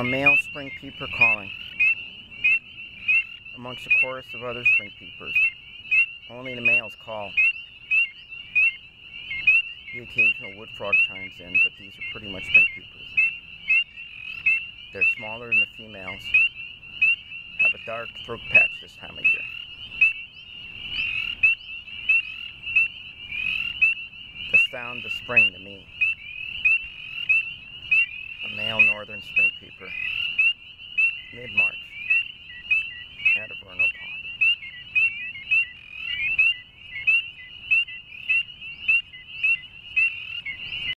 A male spring peeper calling amongst a chorus of other spring peepers. Only the males call. The occasional wood frog chimes in, but these are pretty much spring peepers. They're smaller than the females, have a dark throat patch this time of year. The sound of spring to me. A male northern spring peeper, mid-March, at a vernal pond.